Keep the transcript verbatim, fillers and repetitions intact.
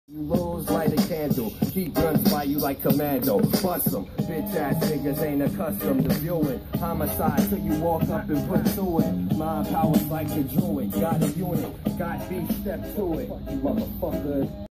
You lose, light a candle, keep guns by you like commando. Bust them, bitch ass niggas ain't accustomed to viewing homicide till you walk up and put to it. Mind powers like a druid, got a unit, got beef, step to it, you motherfucker.